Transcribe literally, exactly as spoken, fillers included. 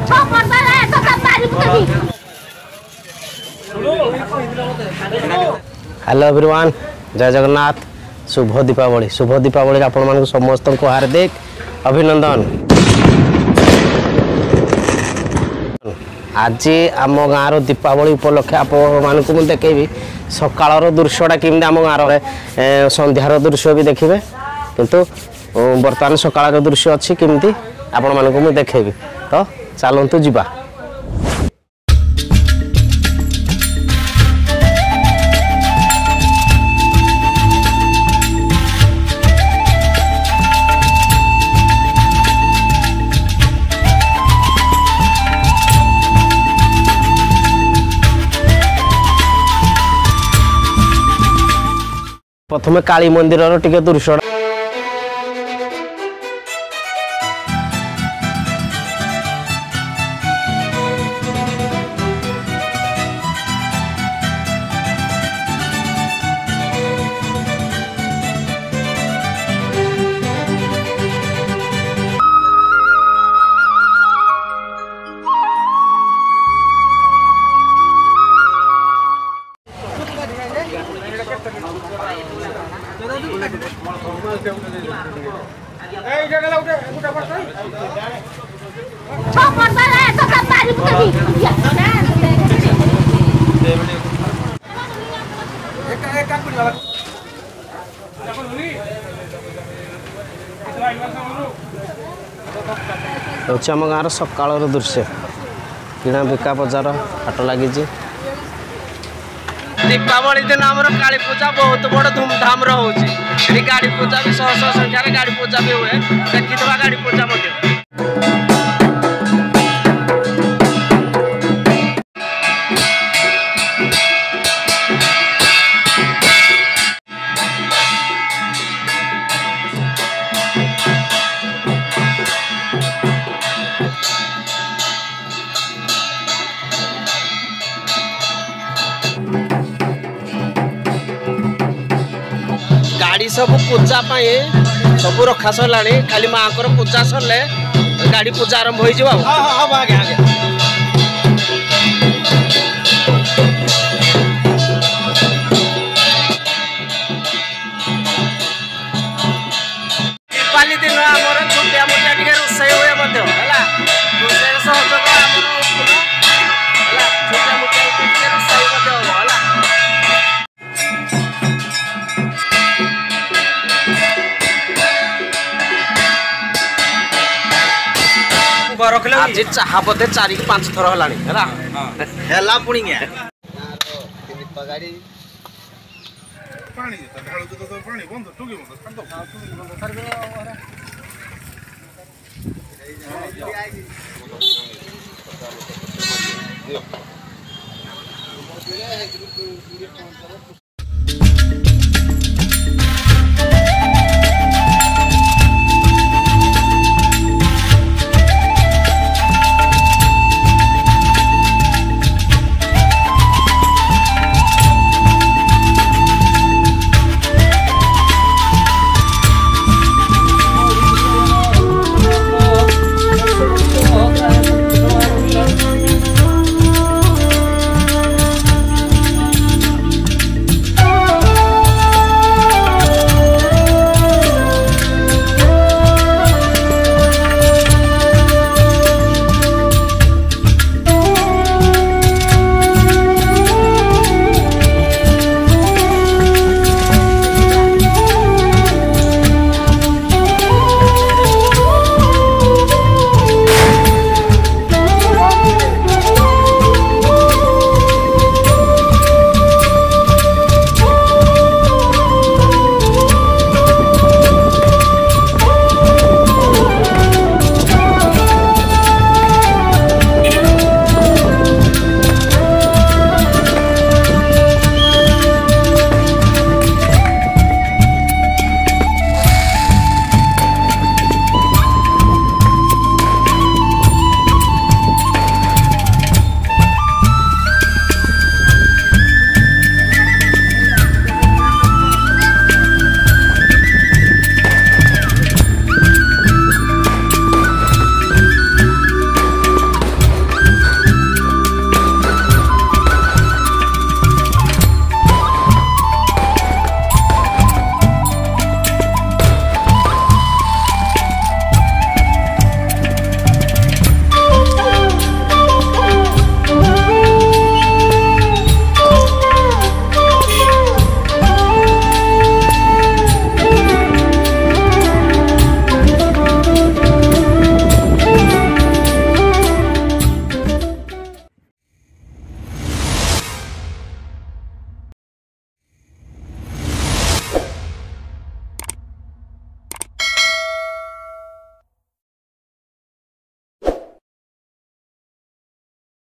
Hello everyone, जय जगन्नाथ। शुभ दीपावली। शुभ दीपावली आपण मानक समस्त को हार्दिक अभिनंदन। आज आम गाँव दीपावली उपलक्षे आपण मानक मुझे देखेबी सकाळ दृश्यटा केमती आम गाँव संध्यार दृश्य भी देखिए, किंतु बर्तमान सकाळ दृश्य अच्छी केमती आपण मानक मुझे देखेबी। तो चलतु जीवा। प्रथम काली मंदिर टिके दृश्य हूँ आम गाँव सकाल दृश्य किणा बिका बजार हाट लगी। दीपावली दिन आम काली पूजा बहुत बड़ धूमधाम रोचे। गाड़ी पूजा भी शह शह संख्यार गाड़ी पूजा भी हुए। देखीदवा गाड़ी पूजा मध्य गाड़ी सब पूजा सब रखा सरला। खाली माँ को पूजा सरले गाड़ी पूजा आरंभ हो जाओ। दीपावली दिन आमर छोटिया मोटिया टे रोषे हुए रोषे सहयोग छोटिया मोटिया रोषे आज चाह बोधे चार कि पांच थर है पुणी गाड़ी